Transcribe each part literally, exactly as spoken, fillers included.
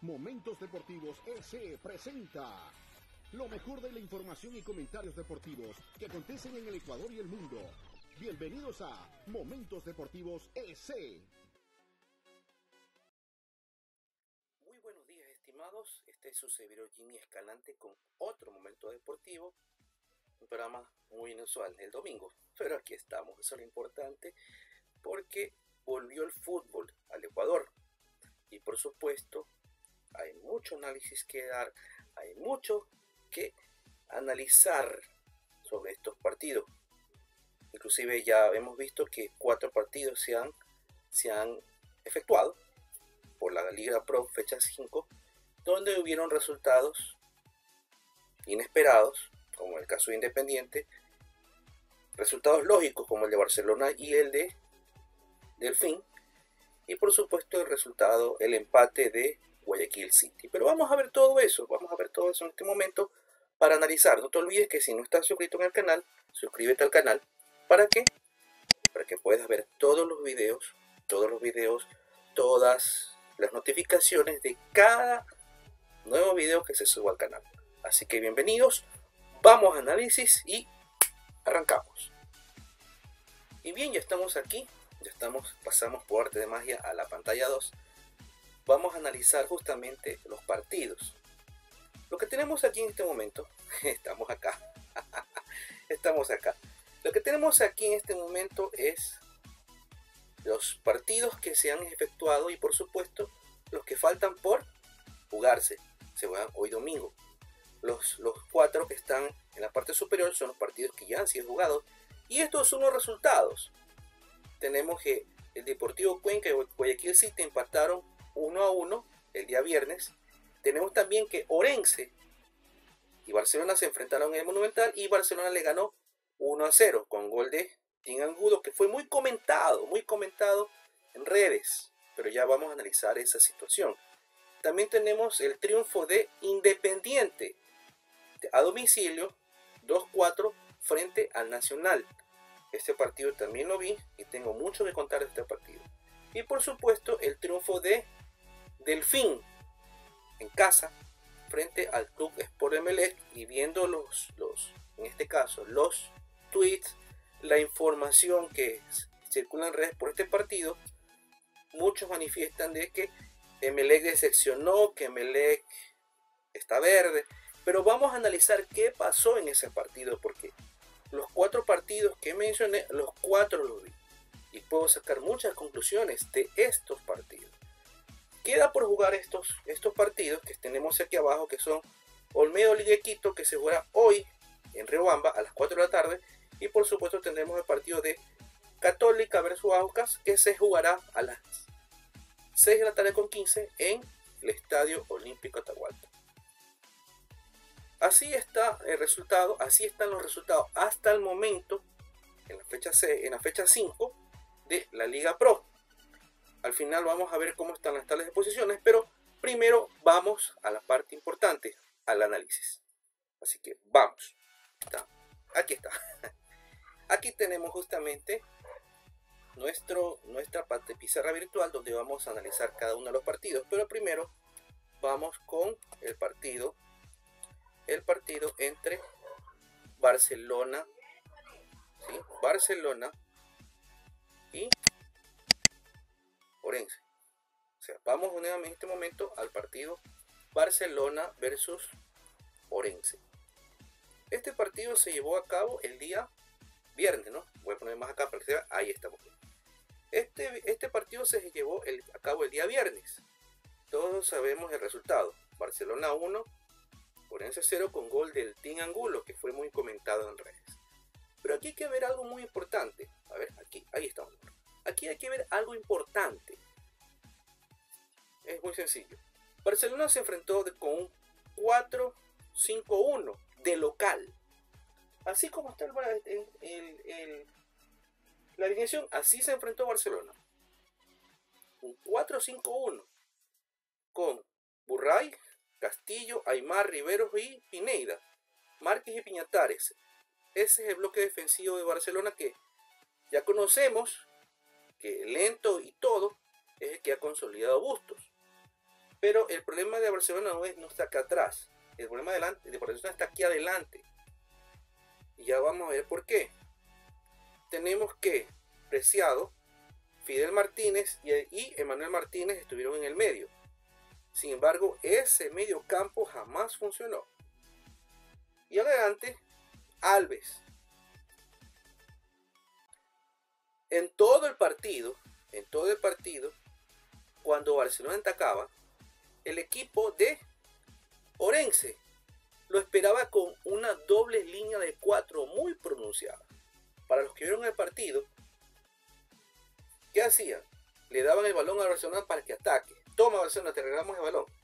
Momentos Deportivos S presenta lo mejor de la información y comentarios deportivos que acontecen en el Ecuador y el mundo. Bienvenidos a Momentos Deportivos S. Muy buenos días, estimados. Este es su servidor Jimmy Escalante con otro momento deportivo. Un programa muy inusual el domingo, pero aquí estamos. Eso es lo importante porque volvió el fútbol al Ecuador. Y por supuesto, hay mucho análisis que dar, hay mucho que analizar sobre estos partidos. Inclusive ya hemos visto que cuatro partidos se han, se han efectuado por la Liga Pro fecha cinco, donde hubieron resultados inesperados, como el caso de Independiente, resultados lógicos como el de Barcelona y el de Delfín, y por supuesto el resultado, el empate de Guayaquil City. Pero vamos a ver todo eso, vamos a ver todo eso en este momento para analizar. No te olvides que si no estás suscrito en el canal, suscríbete al canal. ¿Para qué? Para que puedas ver todos los videos, todos los videos, todas las notificaciones de cada nuevo video que se suba al canal. Así que bienvenidos, vamos a análisis y arrancamos. Y bien, ya estamos aquí, ya estamos, pasamos por arte de magia a la pantalla dos. Vamos a analizar justamente los partidos. Lo que tenemos aquí en este momento, estamos acá, estamos acá. Lo que tenemos aquí en este momento es los partidos que se han efectuado y por supuesto los que faltan por jugarse. Se juegan hoy domingo. Los, los cuatro que están en la parte superior son los partidos que ya han sido jugados. Y estos son los resultados. Tenemos que el Deportivo Cuenca y Guayaquil City empataron uno a uno el día viernes. Tenemos también que Orense y Barcelona se enfrentaron en el Monumental y Barcelona le ganó uno a cero con gol de Tim Angulo, que fue muy comentado, muy comentado en redes, pero ya vamos a analizar esa situación. También tenemos el triunfo de Independiente a domicilio dos cuatro frente al Nacional. Este partido también lo vi y tengo mucho que contar de este partido. Y por supuesto el triunfo de Delfín en casa frente al Club Sport Emelec, y viendo los, los, en este caso, los tweets, la información que circula en redes por este partido, muchos manifiestan de que Emelec decepcionó, que Emelec está verde, pero vamos a analizar qué pasó en ese partido, porque los cuatro partidos que mencioné, los cuatro los vi, y puedo sacar muchas conclusiones de estos partidos. Queda por jugar estos, estos partidos que tenemos aquí abajo, que son Olmedo Liga Quito, que se jugará hoy en Riobamba a las cuatro de la tarde, y por supuesto tendremos el partido de Católica versus Aucas, que se jugará a las seis de la tarde con quince en el Estadio Olímpico Atahualpa. Así está el resultado, así están los resultados hasta el momento en la fecha C, en la fecha cinco de la Liga Pro. Al final vamos a ver cómo están las tablas de posiciones, pero primero vamos a la parte importante, al análisis. Así que vamos. Está. Aquí está. Aquí tenemos justamente nuestro, nuestra parte pizarra virtual donde vamos a analizar cada uno de los partidos. Pero primero vamos con el partido, el partido entre Barcelona, ¿sí? Barcelona y Orense. O sea, vamos nuevamente en este momento al partido Barcelona versus Orense. Este partido se llevó a cabo el día viernes, ¿no? Voy a poner más acá para que se vea. Ahí estamos. Este, este partido se llevó el, a cabo el día viernes. Todos sabemos el resultado. Barcelona uno, Orense cero con gol del Tim Angulo, que fue muy comentado en redes. Pero aquí hay que ver algo muy importante. A ver, aquí, ahí estamos. Aquí hay que ver algo importante. Es muy sencillo. Barcelona se enfrentó de, con un cuatro cinco uno de local. Así como está el, el, el, el, la alineación, así se enfrentó Barcelona. Un cuatro cinco uno con Burray, Castillo, Aymar, Rivero y Pineda, Márquez y Piñatares. Ese es el bloque defensivo de Barcelona que ya conocemos, que lento y todo es el que ha consolidado Bustos. Pero el problema de Barcelona no, es, no está acá atrás. El problema adelante, de Barcelona está aquí adelante. Y ya vamos a ver por qué. Tenemos que Preciado, Fidel Martínez y, y Emanuel Martínez estuvieron en el medio. Sin embargo, ese medio campo jamás funcionó. Y adelante, Alves. En todo el partido, en todo el partido, cuando Barcelona atacaba, el equipo de Orense lo esperaba con una doble línea de cuatro muy pronunciada. Para los que vieron el partido, ¿qué hacían? Le daban el balón a Barcelona para que ataque. Toma, Barcelona, te regalamos el balón.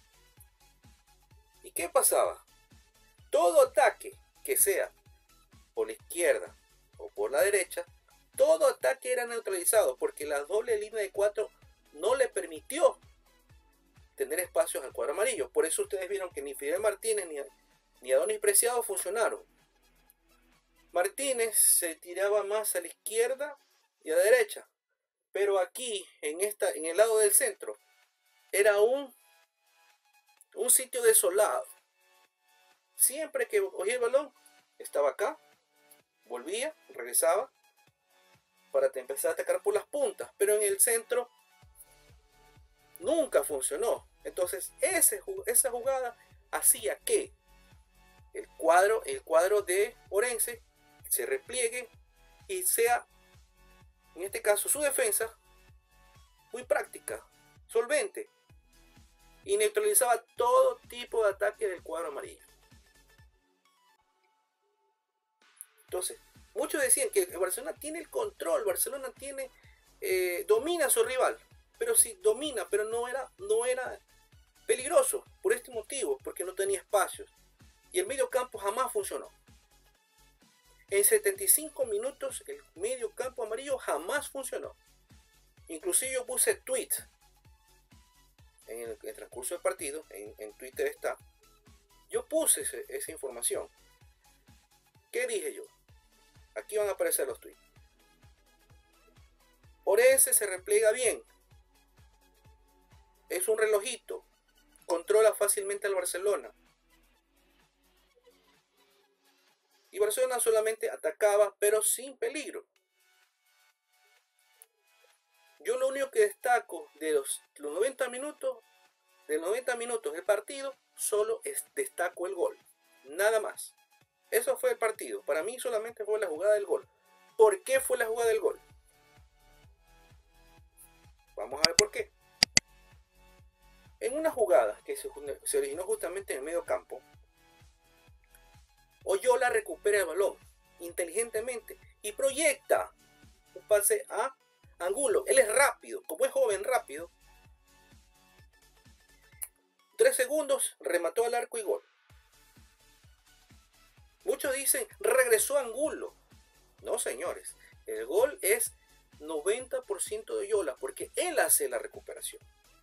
¿Y qué pasaba? Todo ataque que sea por la izquierda o por la derecha, todo ataque era neutralizado porque la doble línea de cuatro no le permitió tener espacios al cuadro amarillo. Por eso ustedes vieron que ni Fidel Martínez ni, ni Adonis Preciado funcionaron. Martínez se tiraba más a la izquierda y a la derecha, pero aquí en, esta, en el lado del centro era un, un sitio desolado. Siempre que cogía el balón estaba acá, volvía, regresaba para empezar a atacar por las puntas, pero en el centro nunca funcionó. Entonces ese, esa jugada hacía que el cuadro, el cuadro de Orense se repliegue y sea, en este caso, su defensa muy práctica, solvente, y neutralizaba todo tipo de ataque del cuadro amarillo. Entonces, muchos decían que Barcelona tiene el control, Barcelona tiene, eh, domina a su rival, pero sí domina, pero no era, no era peligroso por este motivo, porque no tenía espacios. Y el medio campo jamás funcionó. En setenta y cinco minutos el medio campo amarillo jamás funcionó. Inclusive yo puse tweet en el, en el transcurso del partido, en, en Twitter está. Yo puse ese, esa información. ¿Qué dije yo? Aquí van a aparecer los tweets. Orense se repliega bien. Es un relojito. Controla fácilmente al Barcelona. Y Barcelona solamente atacaba, pero sin peligro. Yo lo único que destaco de los, los noventa minutos, de los noventa minutos del partido, solo es, destaco el gol. Nada más. Eso fue el partido. Para mí solamente fue la jugada del gol. ¿Por qué fue la jugada del gol? Vamos a ver por qué. En una jugada que se, se originó justamente en el medio campo, Oyola recupera el balón inteligentemente y proyecta un pase a Angulo. Él es rápido, como es joven rápido. Tres segundos, remató al arco y gol. Muchos dicen, regresó Angulo. No, señores, el gol es noventa por ciento de Oyola, porque él hace la recuperación.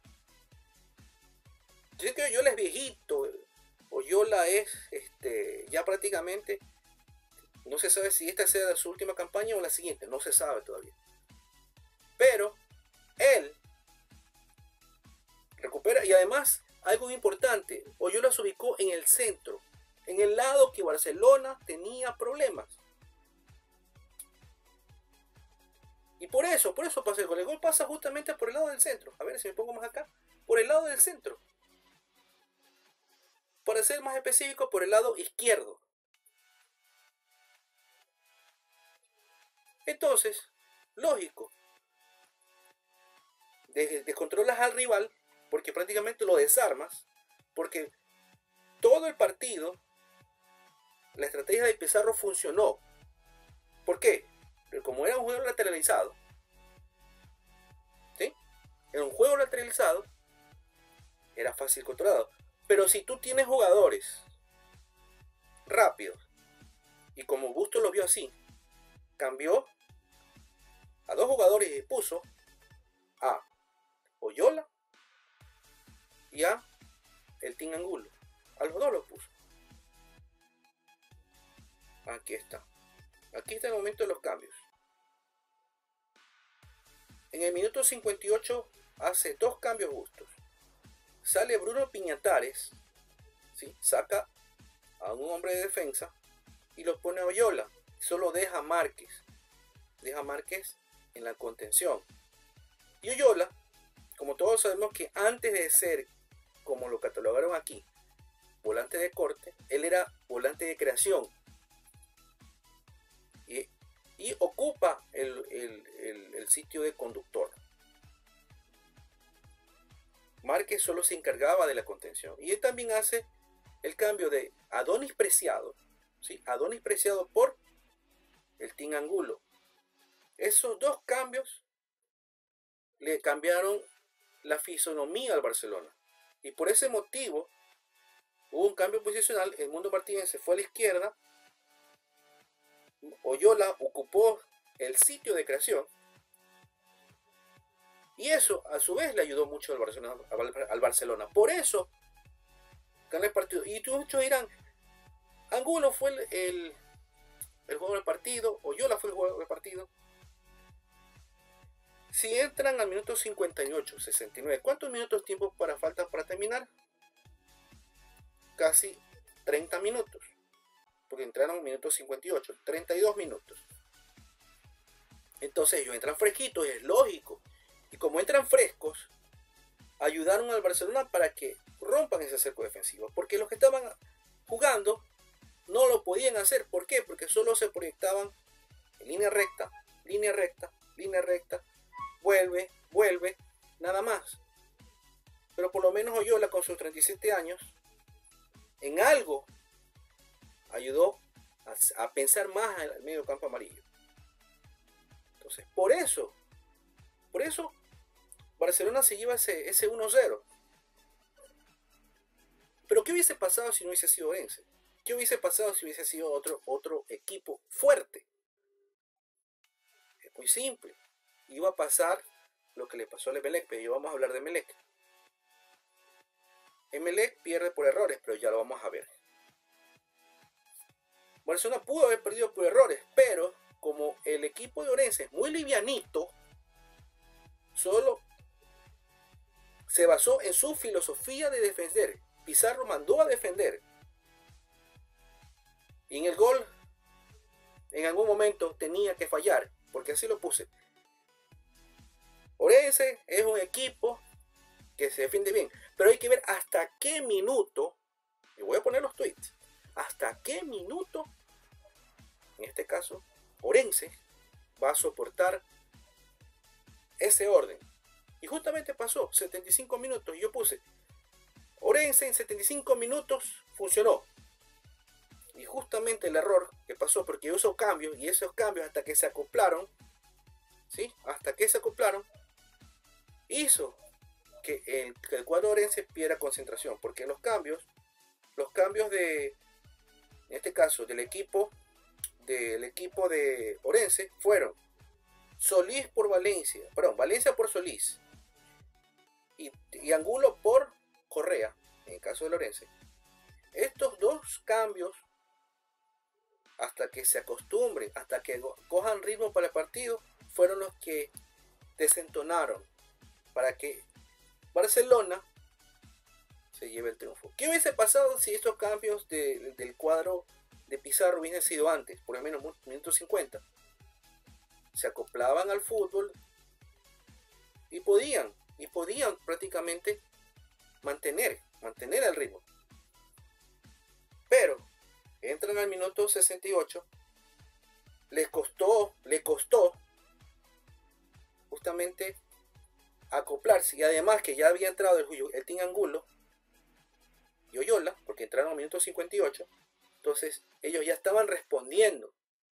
Yo sé que Oyola es viejito, Oyola es este, ya prácticamente, no se sabe si esta sea su última campaña o la siguiente, no se sabe todavía. Pero él recupera, y además algo importante, Oyola se ubicó en el centro, en el lado que Barcelona tenía problemas. Y por eso, por eso pasa el gol. El gol pasa justamente por el lado del centro. A ver si me pongo más acá. Por el lado del centro. Para ser más específico, por el lado izquierdo. Entonces, lógico. Descontrolas al rival porque prácticamente lo desarmas. Porque todo el partido, la estrategia de Pizarro funcionó. ¿Por qué? Pero como era un juego lateralizado, ¿sí? Era un juego lateralizado, era fácil controlado. Pero si tú tienes jugadores rápidos, y como Bustos lo vio así, cambió a dos jugadores y puso a Oyola y a el Team Angulo. A los dos los puso. Aquí está. Aquí está el momento de los cambios. En el minuto cincuenta y ocho hace dos cambios Bustos. sale Bruno Piñatares, ¿sí? Saca a un hombre de defensa y lo pone a Oyola. Solo deja a Márquez. Deja a Márquez en la contención. Y Oyola, como todos sabemos que antes de ser, como lo catalogaron aquí, volante de corte, él era volante de creación. Y, y ocupa el, el, el, el sitio de conductor. Márquez solo se encargaba de la contención. Y él también hace el cambio de Adonis Preciado, ¿sí? Adonis Preciado por el Team Angulo. Esos dos cambios le cambiaron la fisonomía al Barcelona. Y por ese motivo hubo un cambio posicional. El Mundo Martínez se fue a la izquierda. Oyola ocupó el sitio de creación. Y eso a su vez le ayudó mucho al Barcelona. Al Barcelona. Por eso ganó el partido. Y muchos dirán, Angulo fue el, el, el jugador del partido. Oyola fue el jugador del partido. Si entran al minuto cincuenta y ocho, sesenta y nueve, ¿cuántos minutos tiempo para falta para terminar? Casi treinta minutos. Porque entraron en minuto cincuenta y ocho, treinta y dos minutos. Entonces ellos entran fresquitos, es lógico. Y como entran frescos, ayudaron al Barcelona para que rompan ese cerco defensivo. Porque los que estaban jugando no lo podían hacer. ¿Por qué? Porque solo se proyectaban en línea recta, línea recta, línea recta. Vuelve, vuelve, nada más. Pero por lo menos Oyola con sus treinta y siete años, en algo ayudó a, a pensar más en el medio campo amarillo. Entonces, por eso, por eso Barcelona se lleva ese, ese uno cero. Pero ¿qué hubiese pasado si no hubiese sido Orense? ¿Qué hubiese pasado si hubiese sido otro, otro equipo fuerte? Es muy simple. Iba a pasar lo que le pasó a Emelec, pero ya vamos a hablar de Emelec. Emelec pierde por errores, pero ya lo vamos a ver. Barcelona pudo haber perdido por errores, pero como el equipo de Orense es muy livianito, solo se basó en su filosofía de defender. Pizarro mandó a defender. Y en el gol, en algún momento tenía que fallar, porque así lo puse. Orense es un equipo que se defiende bien, pero hay que ver hasta qué minuto, y voy a poner los tweets, hasta qué minuto, en este caso, Orense va a soportar ese orden. Y justamente pasó setenta y cinco minutos y yo puse, Orense en setenta y cinco minutos funcionó. Y justamente el error que pasó, porque usó cambios, y esos cambios hasta que se acoplaron, ¿sí? Hasta que se acoplaron, hizo que el, que el cuadro orense pierda concentración, porque los cambios, los cambios de, en este caso, del equipo, del equipo de Orense fueron Solís por Valencia, perdón, Valencia por Solís y, y Angulo por Correa, en el caso de Orense. Estos dos cambios, hasta que se acostumbren, hasta que cojan ritmo para el partido, fueron los que desentonaron para que Barcelona se lleve el triunfo. ¿Qué hubiese pasado si estos cambios de, del cuadro de Pizarro hubiesen sido antes? Por lo menos minuto cincuenta. Se acoplaban al fútbol y podían, y podían prácticamente mantener, mantener el ritmo. Pero entran al minuto sesenta y ocho. Les costó, le costó justamente acoplarse, y además que ya había entrado el, el Team Angulo y Oyola, porque entraron al minuto cincuenta y ocho, entonces ellos ya estaban respondiendo.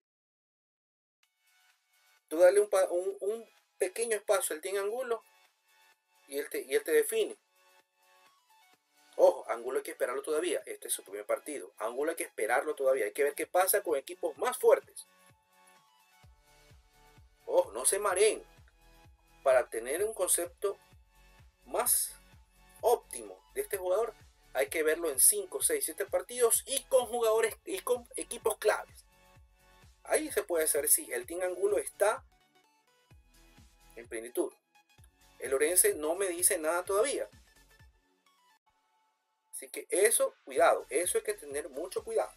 Tú dale un, un, un pequeño espacio al Team Angulo y él, te, y él te define. Ojo, Angulo hay que esperarlo todavía, este es su primer partido, Angulo hay que esperarlo todavía, hay que ver qué pasa con equipos más fuertes. Ojo, no se mareen. Para tener un concepto más óptimo de este jugador, hay que verlo en cinco, seis, siete partidos y con jugadores y con equipos claves. Ahí se puede saber si el Team Angulo está en plenitud. El Orense no me dice nada todavía. Así que eso, cuidado, eso hay que tener mucho cuidado.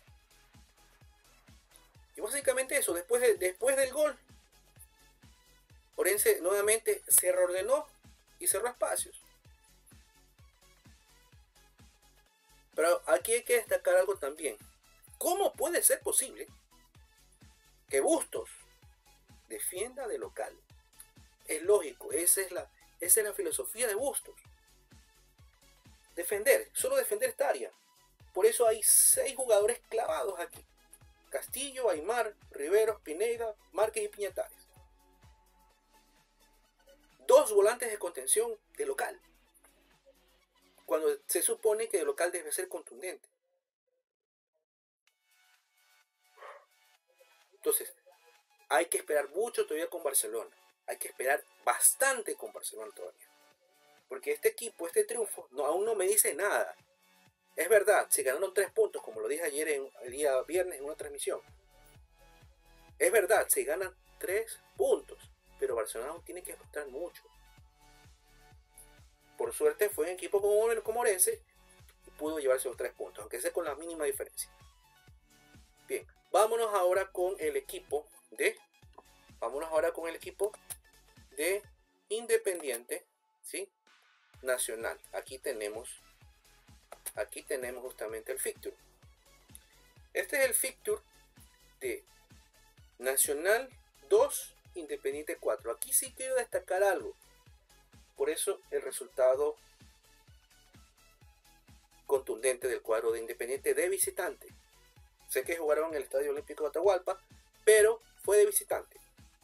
Y básicamente eso, después, de, después del gol, Orense nuevamente se reordenó y cerró espacios. Pero aquí hay que destacar algo también. ¿Cómo puede ser posible que Bustos defienda de local? Es lógico, esa es la, esa es la filosofía de Bustos. Defender, solo defender esta área. Por eso hay seis jugadores clavados aquí. Castillo, Aymar, Riveros, Pineda, Márquez y Piñatares. Dos volantes de contención de local. Cuando se supone que de local debe ser contundente. Entonces, hay que esperar mucho todavía con Barcelona. Hay que esperar bastante con Barcelona todavía. Porque este equipo, este triunfo, no, aún no me dice nada. Es verdad, se ganaron tres puntos, como lo dije ayer en el día viernes en una transmisión. Es verdad, se ganan tres puntos, pero Barcelona aún tiene que mostrar mucho. Por suerte fue un equipo como, como Orense y pudo llevarse los tres puntos, aunque sea con la mínima diferencia. Bien, vámonos ahora con el equipo de, vámonos ahora con el equipo de Independiente, ¿sí? Nacional. Aquí tenemos, aquí tenemos justamente el fixture. Este es el fixture de Nacional dos, Independiente cuatro. Aquí sí quiero destacar algo. Por eso el resultado contundente del cuadro de Independiente de visitante. Sé que jugaron en el Estadio Olímpico de Atahualpa, pero fue de visitante.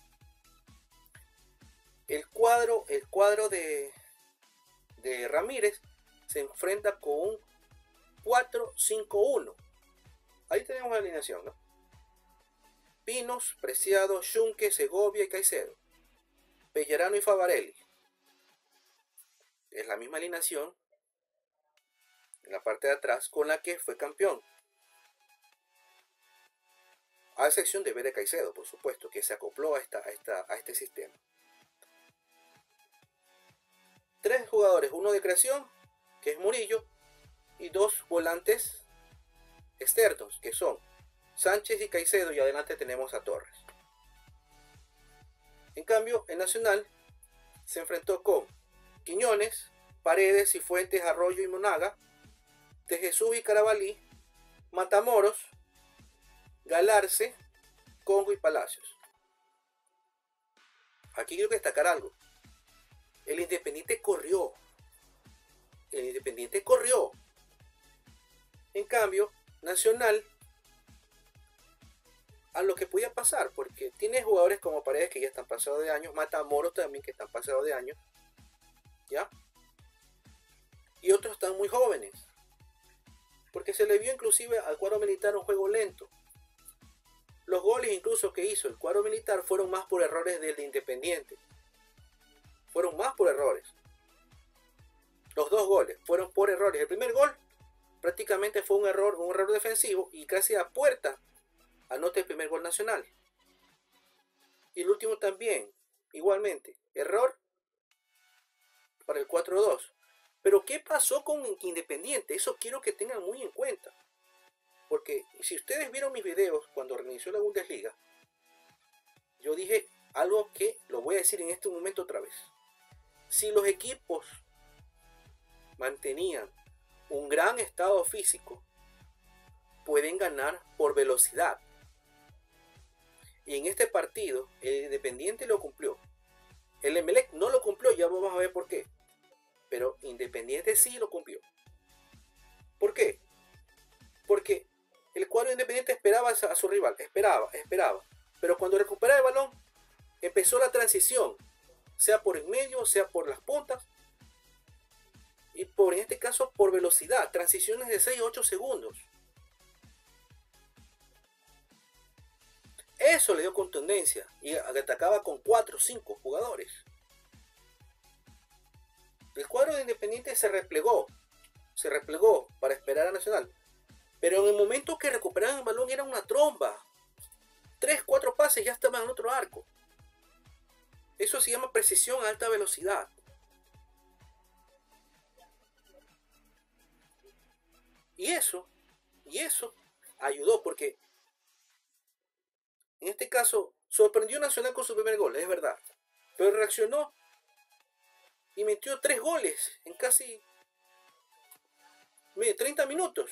El cuadro, el cuadro de, de Ramírez se enfrenta con un cuatro cinco uno. Ahí tenemos la alineación, ¿no? Pinos, Preciado, Xunque, Segovia y Caicedo. Pellerano y Favarelli. Es la misma alineación en la parte de atrás con la que fue campeón. A excepción de Bere Caicedo, por supuesto, que se acopló a, esta, a, esta, a este sistema. Tres jugadores, uno de creación, que es Murillo, y dos volantes externos, que son Sánchez y Caicedo, y adelante tenemos a Torres. En cambio, en Nacional se enfrentó con Quiñones, Paredes, Cifuentes, Arroyo y Monaga, De Jesús y Carabalí, Matamoros, Galarce, Congo y Palacios. Aquí quiero destacar algo. El Independiente corrió. El Independiente corrió. En cambio, Nacional, a lo que podía pasar, porque tiene jugadores como Paredes que ya están pasados de años, Matamoros también que están pasados de años, ¿ya? Y otros están muy jóvenes, porque se le vio inclusive al cuadro militar un juego lento. Los goles incluso que hizo el cuadro militar fueron más por errores del de Independiente. Fueron más por errores. Los dos goles fueron por errores. El primer gol prácticamente fue un error, un error defensivo y casi a puerta anota el primer gol Nacional. Y el último también, igualmente, error para el cuatro dos. Pero ¿qué pasó con Independiente? Eso quiero que tengan muy en cuenta. Porque si ustedes vieron mis videos cuando reinició la Bundesliga, yo dije algo que lo voy a decir en este momento otra vez. Si los equipos mantenían un gran estado físico, pueden ganar por velocidad. Y en este partido, el Independiente lo cumplió. El Emelec no lo cumplió, ya vamos a ver por qué. Pero Independiente sí lo cumplió. ¿Por qué? Porque el cuadro Independiente esperaba a su rival, esperaba, esperaba. Pero cuando recuperaba el balón, empezó la transición, sea por en medio, sea por las puntas, y por, en este caso, por velocidad, transiciones de seis a ocho segundos. Eso le dio contundencia y atacaba con cuatro o cinco jugadores. El cuadro de Independiente se replegó, se replegó para esperar a Nacional. Pero en el momento que recuperaban el balón era una tromba. Tres, cuatro pases ya estaban en otro arco. Eso se llama precisión a alta velocidad. Y eso, y eso ayudó porque en este caso sorprendió a Nacional con su primer gol, es verdad. Pero reaccionó y metió tres goles en casi treinta minutos.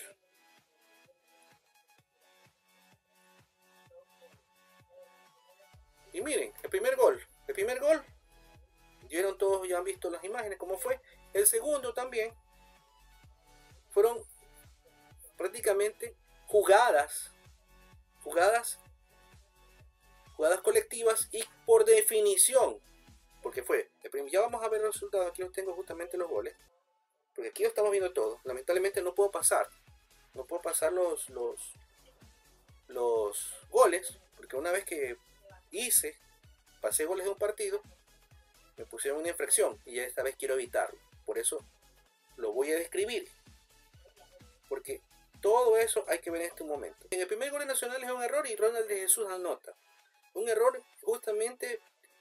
Y miren, el primer gol, el primer gol, vieron todos, ya han visto las imágenes, cómo fue. El segundo también, fueron prácticamente jugadas, jugadas, jugadas colectivas y por definición, porque fue, ya vamos a ver los resultados, aquí los tengo justamente los goles, porque aquí lo estamos viendo todo. Lamentablemente no puedo pasar, no puedo pasar los, los, los goles, porque una vez que hice, pasé goles de un partido, me pusieron una infracción y esta vez quiero evitarlo. Por eso lo voy a describir, porque todo eso hay que ver en este momento. En el primer gol de Nacional es un error y Ronald de Jesús anota. Un error justamente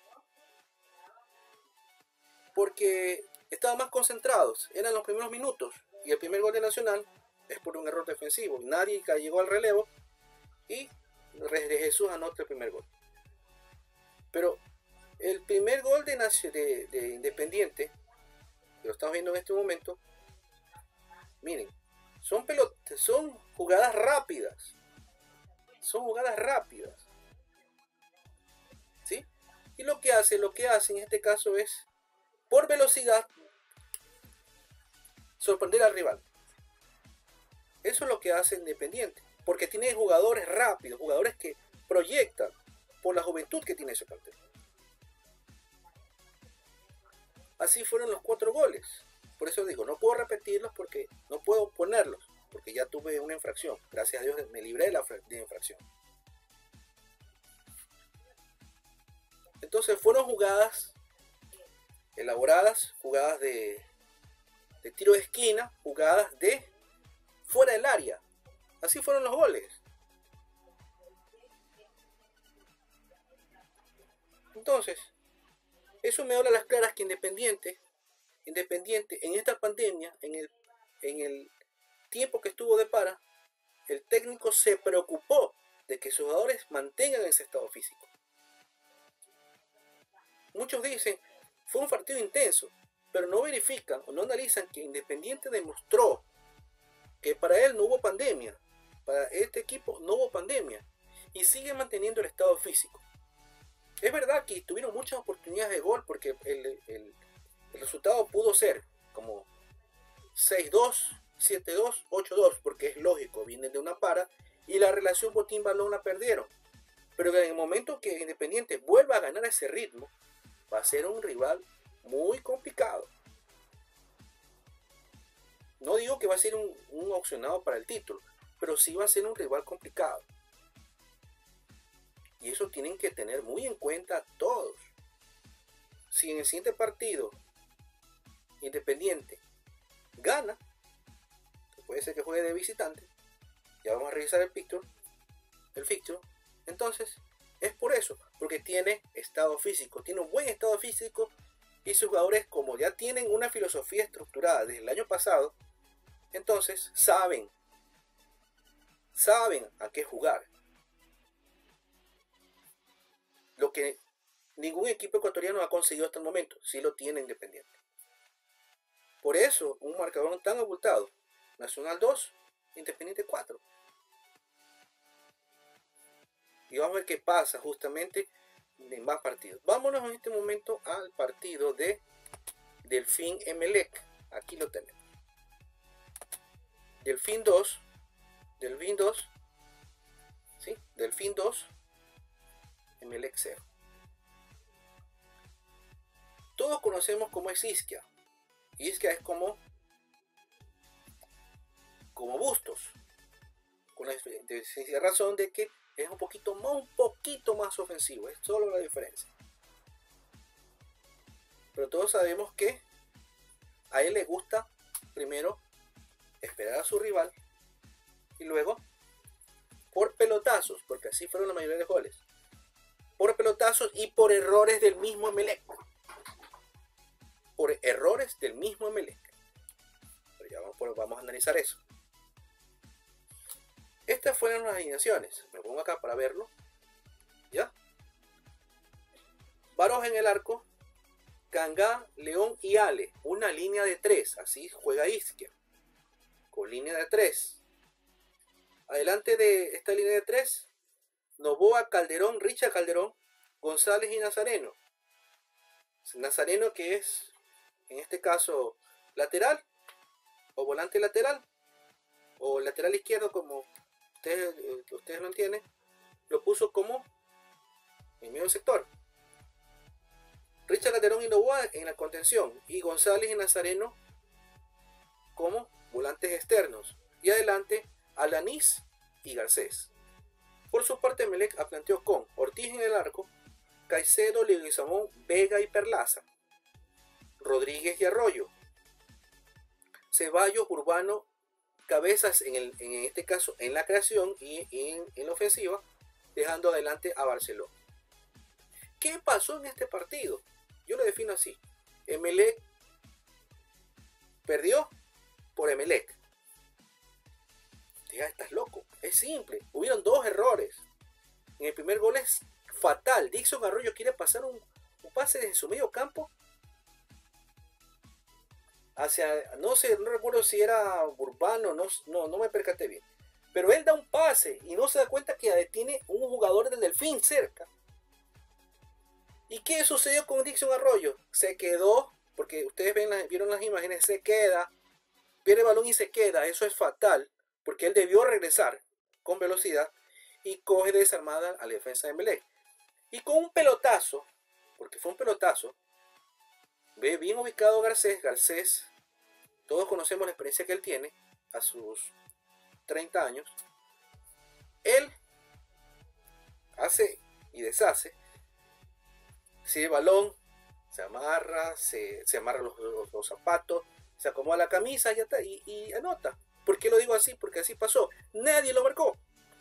porque estaban más concentrados, eran los primeros minutos, y el primer gol de Nacional es por un error defensivo. Nadie llegó al relevo y de Jesús anota el primer gol. Pero el primer gol de, de, de Independiente, que lo estamos viendo en este momento, miren, son pelotas, son jugadas rápidas, son jugadas rápidas, ¿sí? Y lo que hace, lo que hace en este caso es, por velocidad, sorprender al rival. Eso es lo que hace Independiente, porque tiene jugadores rápidos, jugadores que proyectan por la juventud que tiene ese plantel. Así fueron los cuatro goles. Por eso digo, no puedo repetirlos porque no puedo ponerlos, porque ya tuve una infracción. Gracias a Dios me libré de la de infracción. Entonces fueron jugadas elaboradas, jugadas de, de tiro de esquina, jugadas de fuera del área. Así fueron los goles. Entonces, eso me habla a las claras que Independiente, Independiente en esta pandemia, en el, en el tiempo que estuvo de para, el técnico se preocupó de que sus jugadores mantengan ese estado físico. Muchos dicen, fue un partido intenso, pero no verifican o no analizan que Independiente demostró que para él no hubo pandemia, para este equipo no hubo pandemia, y sigue manteniendo el estado físico. Es verdad que tuvieron muchas oportunidades de gol porque el, el, el resultado pudo ser como seis dos, siete dos, ocho dos, porque es lógico, vienen de una para y la relación botín-balón la perdieron. Pero en el momento que Independiente vuelva a ganar ese ritmo, va a ser un rival muy complicado. No digo que va a ser un, un opcionado para el título, pero sí va a ser un rival complicado. Y eso tienen que tener muy en cuenta todos. Si en el siguiente partido Independiente gana, puede ser que juegue de visitante, ya vamos a revisar el fixture, el fixture, entonces es por eso, porque tiene estado físico, tiene un buen estado físico y sus jugadores, como ya tienen una filosofía estructurada desde el año pasado, entonces saben, saben a qué jugar. Lo que ningún equipo ecuatoriano ha conseguido hasta el momento, sí lo tiene Independiente. Por eso, un marcador tan abultado, Nacional dos, Independiente cuatro. Y vamos a ver qué pasa justamente en más partidos. Vámonos en este momento al partido de Delfín Emelec. Aquí lo tenemos. Delfín dos, Delfín dos, ¿sí? Delfín dos, Emelec cero. Todos conocemos cómo es Isquia. Isquia es como como Bustos, con la razón de que es un poquito más, un poquito más ofensivo, es solo la diferencia. Pero todos sabemos que a él le gusta primero esperar a su rival y luego por pelotazos, porque así fueron la mayoría de goles, por pelotazos y por errores del mismo Emelec, por errores del mismo Emelec. Pero ya vamos, vamos a analizar eso. Estas fueron las alineaciones. Me pongo acá para verlo. ¿Ya? Baroja en el arco. Cangá, León y Ale. Una línea de tres. Así juega Isquia. Con línea de tres. Adelante de esta línea de tres. Novoa, Calderón, Richard Calderón, González y Nazareno. Nazareno que es, en este caso, lateral. O volante lateral. O lateral izquierdo como ustedes, ustedes lo entienden. Lo puso como en medio sector. Richard Calderón y Novoa en la contención y González y Nazareno como volantes externos y adelante Alanís y Garcés. Por su parte Emelec planteó con Ortiz en el arco, Caicedo, Leguizamón, Vega y Perlaza, Rodríguez y Arroyo, Ceballos, Urbano, Cabezas en, el, en este caso en la creación y en, en la ofensiva, dejando adelante a Barceló. ¿Qué pasó en este partido? Yo lo defino así. Emelec perdió por Emelec. Ya estás loco. Es simple. Hubieron dos errores. En el primer gol es fatal. Dixon Arroyo quiere pasar un, un pase desde su medio campo hacia, no sé, no recuerdo si era Urbano, no, no, no me percaté bien. Pero él da un pase y no se da cuenta que tiene un jugador del Delfín cerca. ¿Y qué sucedió con Dixon Arroyo? Se quedó, porque ustedes ven las, vieron las imágenes, se queda, pierde el balón y se queda. Eso es fatal, porque él debió regresar con velocidad y coge desarmada a la defensa de Emelec. Y con un pelotazo, porque fue un pelotazo, ve bien ubicado Garcés. Garcés, todos conocemos la experiencia que él tiene a sus treinta años. Él hace y deshace. Si el balón se amarra, se, se amarra los, los, los zapatos, se acomoda la camisa y, está, y, y anota. ¿Por qué lo digo así? Porque así pasó. Nadie lo marcó.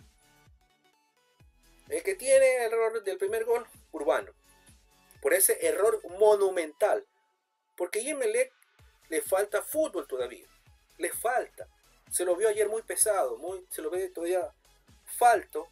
El que tiene el error del primer gol, Urbano. Por ese error monumental. Porque a Emelec le falta fútbol todavía. Le falta. Se lo vio ayer muy pesado. Muy, se lo ve todavía falto.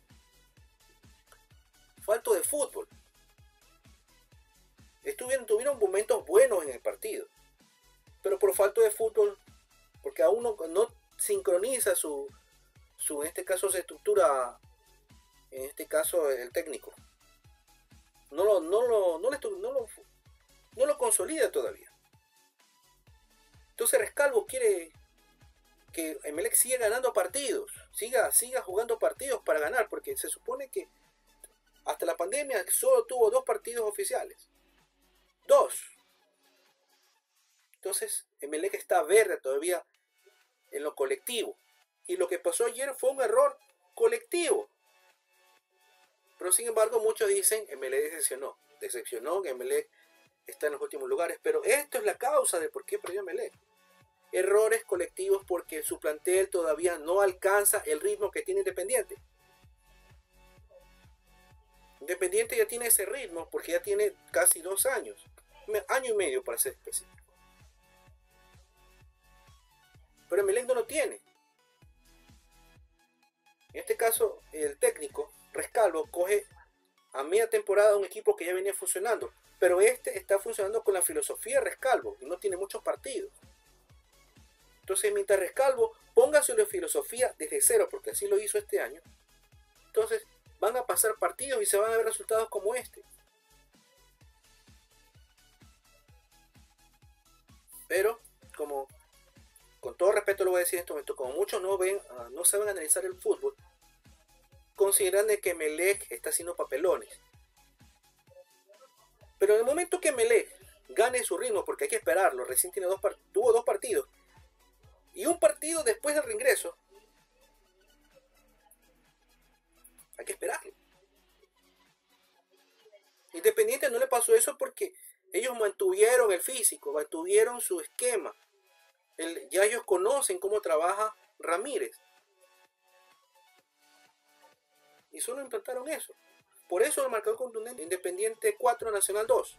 Falto de fútbol. Estuvieron, tuvieron momentos buenos en el partido, pero por falta de fútbol, porque aún no, no sincroniza su, su, en este caso, su estructura, en este caso el técnico, no lo, no lo, no lo, no lo, no lo consolida todavía. Entonces Rescalvo quiere que Emelec siga ganando partidos, siga, siga jugando partidos para ganar, porque se supone que hasta la pandemia solo tuvo dos partidos oficiales. Dos. Entonces Emelec está verde todavía en lo colectivo. Y lo que pasó ayer fue un error colectivo. Pero sin embargo muchos dicen Emelec decepcionó. Decepcionó que Emelec está en los últimos lugares. Pero esto es la causa de por qué perdió Emelec. Errores colectivos porque su plantel todavía no alcanza el ritmo que tiene Independiente. Independiente ya tiene ese ritmo porque ya tiene casi dos años. Año y medio para ser específico. Pero Emelec no lo tiene. En este caso, el técnico, Rescalvo, coge a media temporada un equipo que ya venía funcionando. Pero este está funcionando con la filosofía de Rescalvo y no tiene muchos partidos. Entonces, mientras Rescalvo ponga su filosofía desde cero, porque así lo hizo este año, entonces van a pasar partidos y se van a ver resultados como este. Pero, como con todo respeto lo voy a decir en este momento, como muchos no ven, uh, no saben analizar el fútbol, consideran de que Emelec está haciendo papelones. Pero en el momento que Emelec gane su ritmo, porque hay que esperarlo, recién tiene dos tuvo dos partidos, y un partido después del reingreso, hay que esperarlo. Independiente no le pasó eso porque ellos mantuvieron el físico, mantuvieron su esquema. El, ya ellos conocen cómo trabaja Ramírez. Y solo implantaron eso. Por eso el marcador contundente, Independiente cuatro, Nacional dos.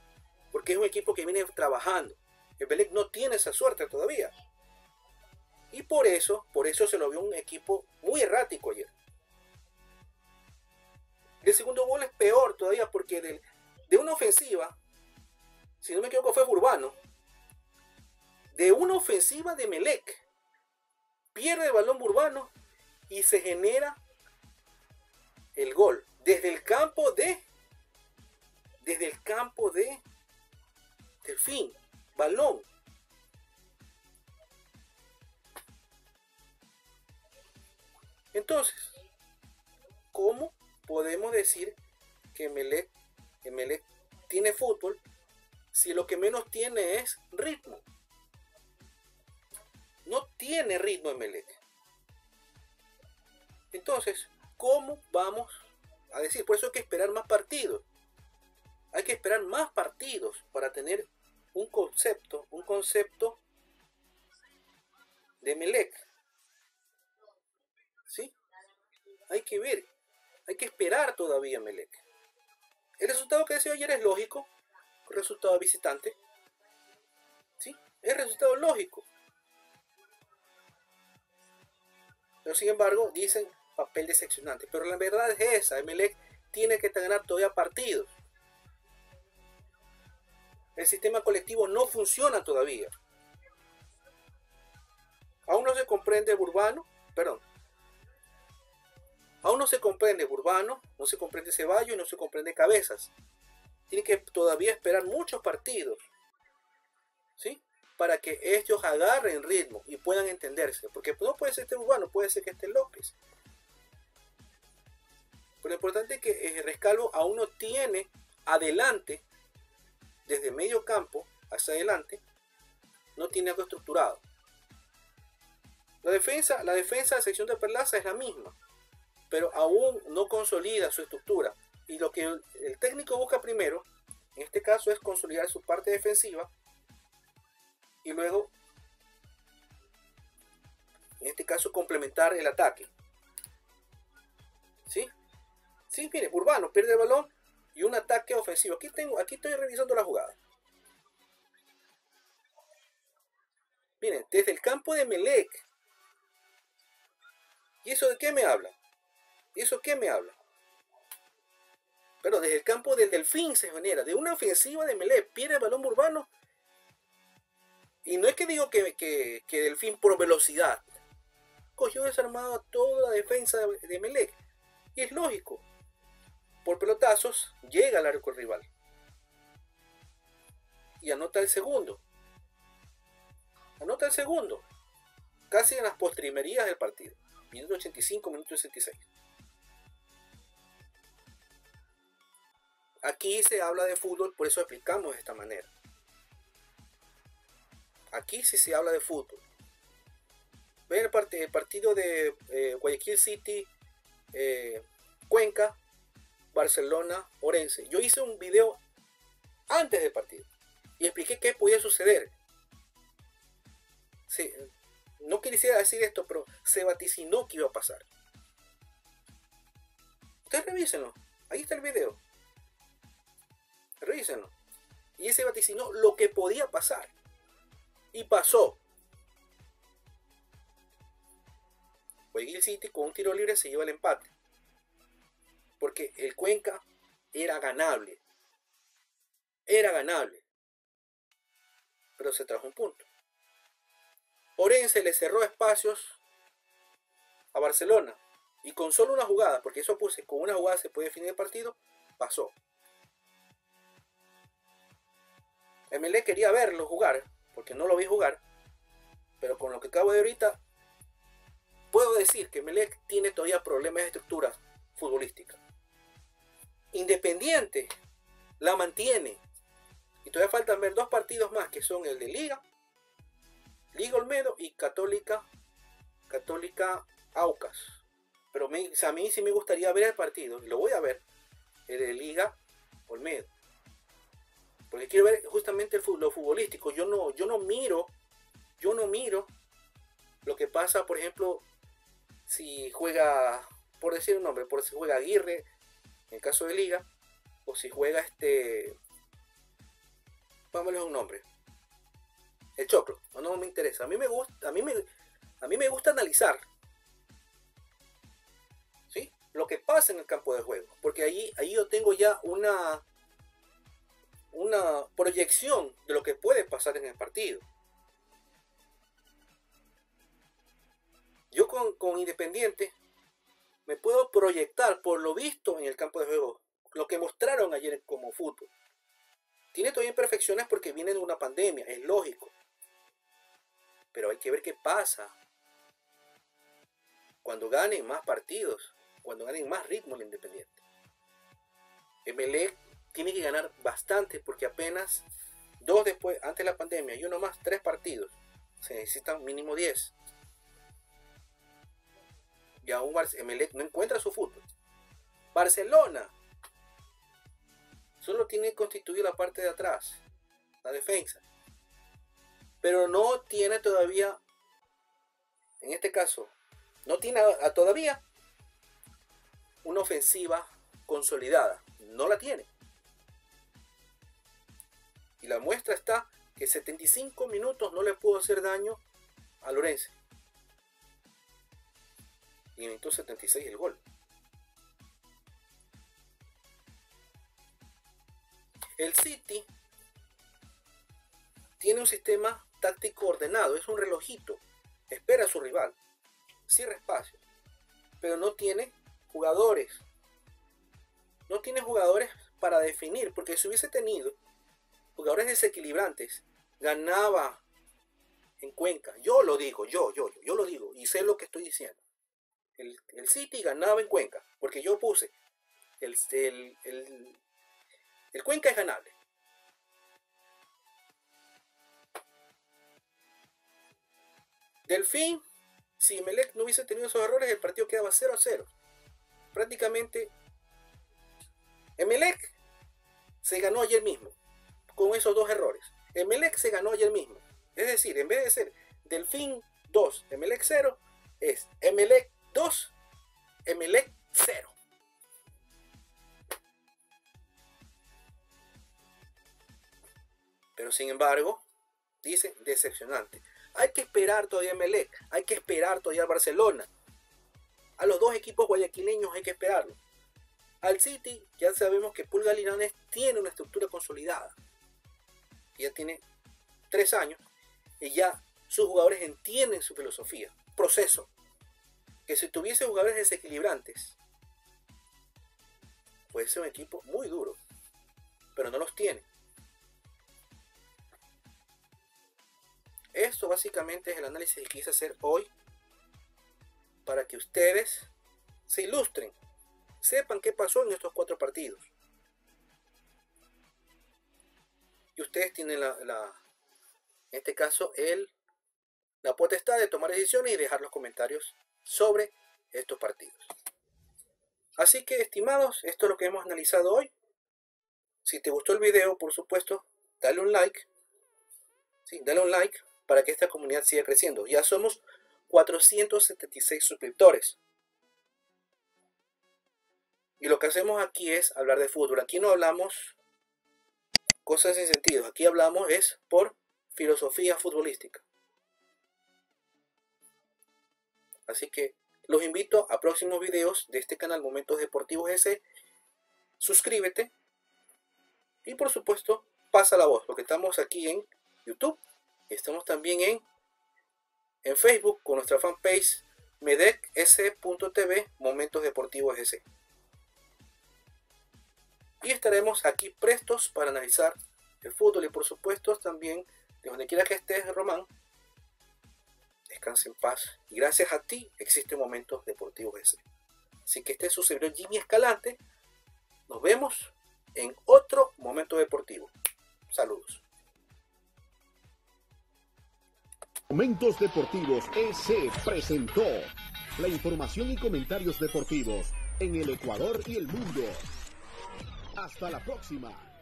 Porque es un equipo que viene trabajando. El Emelec no tiene esa suerte todavía. Y por eso, por eso se lo vio un equipo muy errático ayer. El segundo gol es peor todavía porque de, de una ofensiva, si no me equivoco fue Urbano, de una ofensiva de Emelec, pierde el balón Urbano y se genera el gol desde el campo de desde el campo de Delfín, balón. Entonces, ¿cómo podemos decir que Emelec, Emelec tiene fútbol si lo que menos tiene es ritmo? No tiene ritmo Emelec. Entonces, ¿cómo vamos a decir? Por eso hay que esperar más partidos. Hay que esperar más partidos para tener un concepto, un concepto de Emelec. ¿Sí? Hay que ver, hay que esperar todavía Emelec. El resultado que decía ayer es lógico, el resultado de visitante. ¿Sí? Es resultado lógico. Pero sin embargo, dicen papel decepcionante. Pero la verdad es esa, Emelec tiene que ganar todavía partidos. El sistema colectivo no funciona todavía. Aún no se comprende Urbano, perdón. Aún no se comprende Urbano, no se comprende Ceballos y no se comprende Cabezas. Tiene que todavía esperar muchos partidos, ¿sí? Para que ellos agarren ritmo y puedan entenderse. Porque no puede ser este Urbano, puede ser que esté López. Pero lo importante es que Rescalvo aún no tiene adelante, desde medio campo hacia adelante, no tiene algo estructurado. La defensa, la defensa de sección de Perlaza es la misma, pero aún no consolida su estructura. Y lo que el, el técnico busca primero, en este caso, es consolidar su parte defensiva y luego, en este caso, complementar el ataque. ¿Sí? Sí, mire, Urbano pierde el balón y un ataque ofensivo. Aquí, tengo, aquí estoy revisando la jugada. Miren, desde el campo de Emelec. ¿Y eso de qué me habla? ¿Y eso qué me habla? Pero desde el campo del Delfín se genera. De una ofensiva de Emelec. Pierde el balón Urbano. Y no es que digo que, que, que Delfín por velocidad. Cogió desarmado a toda la defensa de Emelec. Y es lógico. Por pelotazos llega al arco rival. Y anota el segundo. Anota el segundo. Casi en las postrimerías del partido. Minuto ochenta y cinco, minuto sesenta y seis. Aquí se habla de fútbol, por eso explicamos de esta manera. Aquí sí se habla de fútbol. Ven el, part el partido de eh, Guayaquil City, eh, Cuenca, Barcelona, Orense. Yo hice un video antes del partido y expliqué qué podía suceder. Sí, no quisiera decir esto, pero se vaticinó que iba a pasar. Ustedes revísenlo. Ahí está el video. Revísenlo. Y ese vaticinó lo que podía pasar. Y pasó. Guayaquil City con un tiro libre se lleva el empate. Porque el Cuenca era ganable. Era ganable. Pero se trajo un punto. Orense le cerró espacios a Barcelona. Y con solo una jugada, porque eso puse, con una jugada se puede definir el partido, pasó. Emelec quería verlo jugar, porque no lo vi jugar. Pero con lo que acabo de ahorita, puedo decir que Emelec tiene todavía problemas de estructura futbolística. Independiente la mantiene. Y todavía faltan ver dos partidos más, que son el de Liga, Liga Olmedo y Católica, Católica Aucas. Pero me, a mí sí me gustaría ver el partido, y lo voy a ver, el de Liga Olmedo. Porque quiero ver justamente el, lo futbolístico. Yo no, yo no miro, yo no miro lo que pasa, por ejemplo, si juega, por decir un nombre, por si juega Aguirre, en el caso de Liga, o si juega este, vámonos a un nombre, el Choclo. No, no me interesa. A mí me gusta, a mí me, A mí me gusta analizar, ¿sí?, lo que pasa en el campo de juego, porque ahí, ahí yo tengo ya una, una proyección de lo que puede pasar en el partido. Yo con, con Independiente me puedo proyectar por lo visto en el campo de juego, lo que mostraron ayer como fútbol. Tiene todavía imperfecciones porque viene de una pandemia, es lógico. Pero hay que ver qué pasa cuando ganen más partidos, cuando ganen más ritmo el Independiente. Emelec tiene que ganar bastante porque apenas dos después, antes de la pandemia, y uno más, tres partidos. Se necesitan mínimo diez. Y aún Emelec no encuentra su fútbol. Barcelona solo tiene constituida la parte de atrás, la defensa. Pero no tiene todavía, en este caso, no tiene a, a todavía una ofensiva consolidada. No la tiene. Y la muestra está que setenta y cinco minutos no le pudo hacer daño a Lorenzo. Y en minuto setenta y seis el gol. El City tiene un sistema táctico ordenado, es un relojito, espera a su rival, cierra espacio, pero no tiene jugadores, no tiene jugadores para definir, porque si hubiese tenido jugadores desequilibrantes, ganaba en Cuenca. Yo lo digo, yo, yo, yo, yo lo digo, y sé lo que estoy diciendo. El, el City ganaba en Cuenca, porque yo puse el, el, el, el Cuenca es ganable. Delfín, si Emelec no hubiese tenido esos errores, el partido quedaba cero a cero. Prácticamente Emelec se ganó ayer mismo con esos dos errores. Emelec se ganó ayer mismo. Es decir, en vez de ser Delfín dos, Emelec cero, es Emelec dos, Emelec cero. Pero sin embargo, dice decepcionante. Hay que esperar todavía a Emelec, hay que esperar todavía a Barcelona. A los dos equipos guayaquileños hay que esperarlo. Al City ya sabemos que Pulga Linares tiene una estructura consolidada. Ya tiene tres años y ya sus jugadores entienden su filosofía, proceso. Que si tuviese jugadores desequilibrantes, puede ser un equipo muy duro, pero no los tiene. Esto básicamente es el análisis que quise hacer hoy para que ustedes se ilustren, sepan qué pasó en estos cuatro partidos. Y ustedes tienen la, la en este caso el, la potestad de tomar decisiones y dejar los comentarios sobre estos partidos. Así que, estimados, esto es lo que hemos analizado hoy. Si te gustó el video, por supuesto, dale un like. Sí, dale un like para que esta comunidad siga creciendo. Ya somos cuatrocientos setenta y seis suscriptores. Y lo que hacemos aquí es hablar de fútbol. Aquí no hablamos cosas sin sentido. Aquí hablamos es por filosofía futbolística. Así que los invito a próximos videos de este canal Momentos Deportivos S. Suscríbete. Y por supuesto, pasa la voz. Porque estamos aquí en YouTube. Y estamos también en, en Facebook con nuestra fanpage medec s punto t v Momentos Deportivos S. Y estaremos aquí prestos para analizar el fútbol. Y por supuesto también, de donde quiera que estés, Román, descanse en paz. Y gracias a ti existen Momentos Deportivos S. Así que este es su servidor Jimmy Escalante. Nos vemos en otro Momento Deportivo. Saludos. Momentos Deportivos S presentó la información y comentarios deportivos en el Ecuador y el mundo. Hasta la próxima.